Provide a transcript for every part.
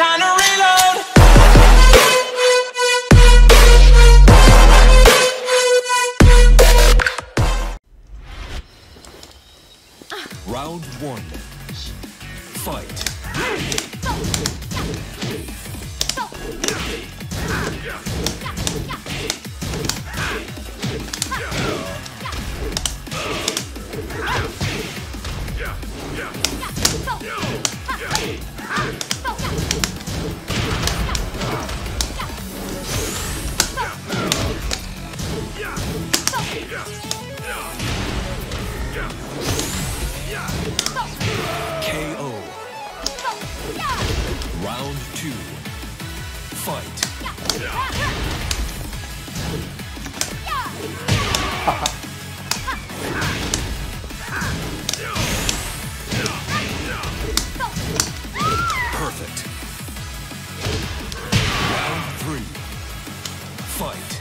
time to reload. Round one. Fight. KO. Round two. Fight. Perfect. Round three. Fight.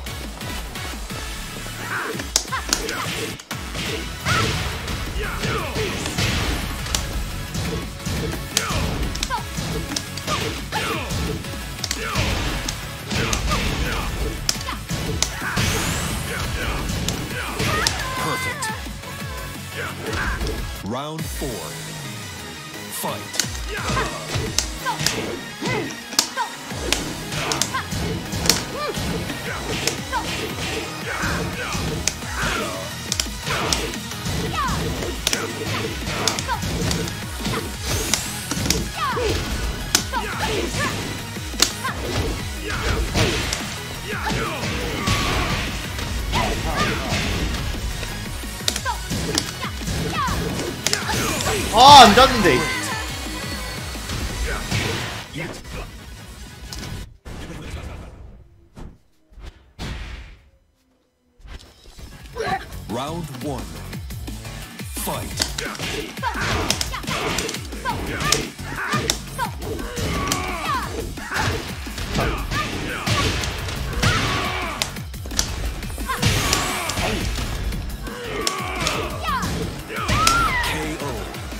Perfect. Round four. Fight. 아, 안 잤는데. Round one. Fight. KO.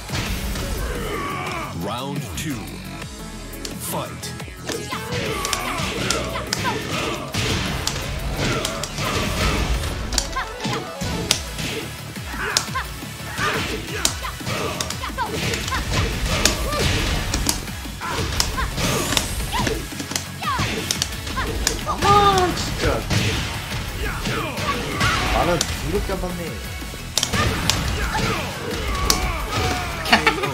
Round two. Fight. 아, 진짜. 나는 이렇게 안 봤네. KO.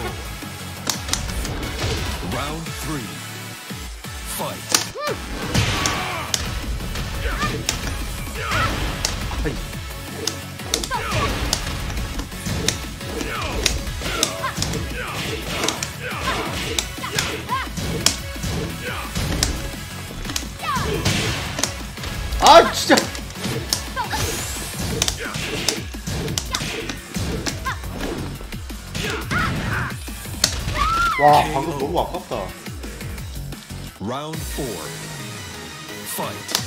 Round three. Fight. 아이. 아, 진짜. 와, 방금 너무 아깝다. Round four. Fight.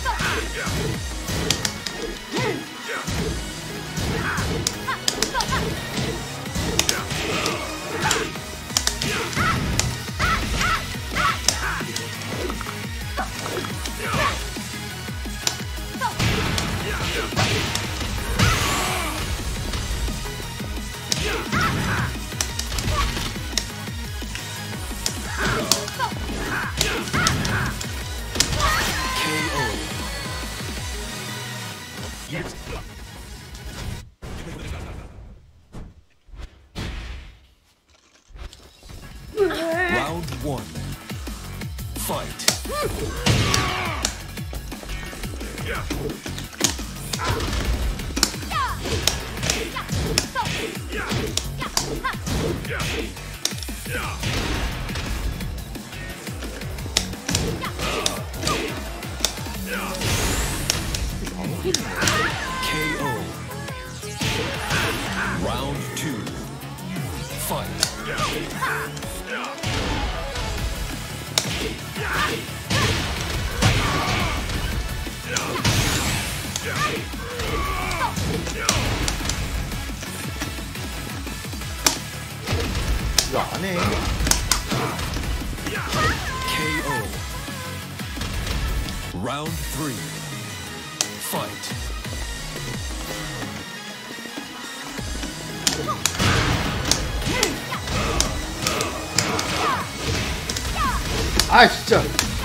Round one. Fight. KO. Round two. Fight. 이거 안 해. KO. Round 3. Fight. 아 진짜.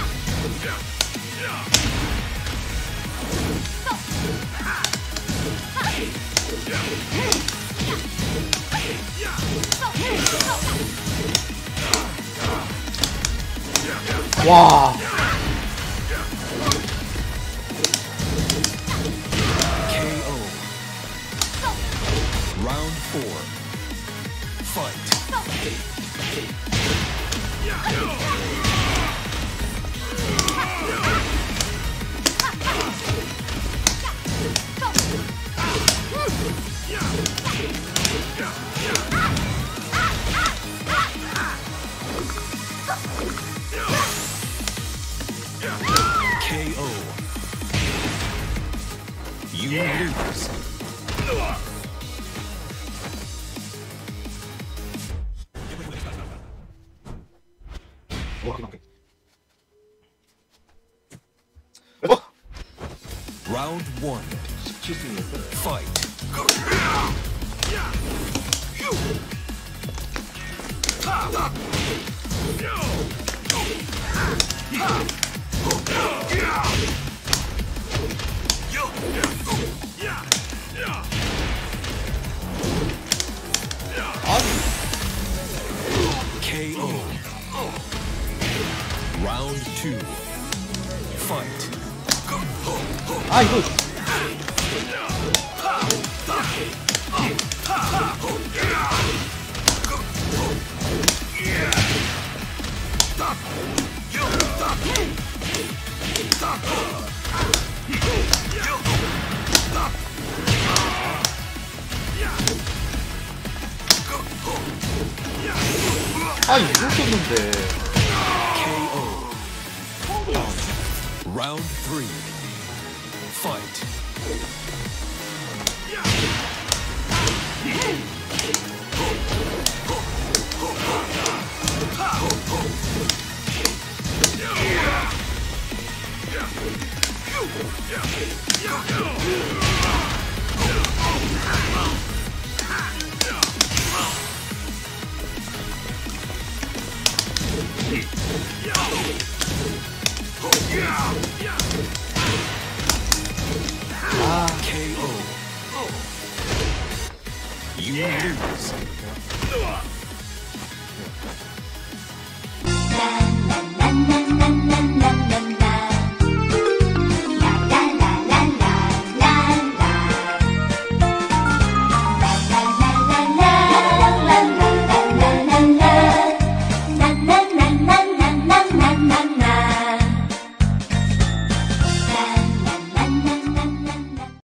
와. KO. Round 4. Fight. KO. You lose. Round 1. 17승이었어. Fight. KO. Round 2. Fight. 아 이거. 아 이걸 썼는데. KO. Round 3. Fight. KO. You lose.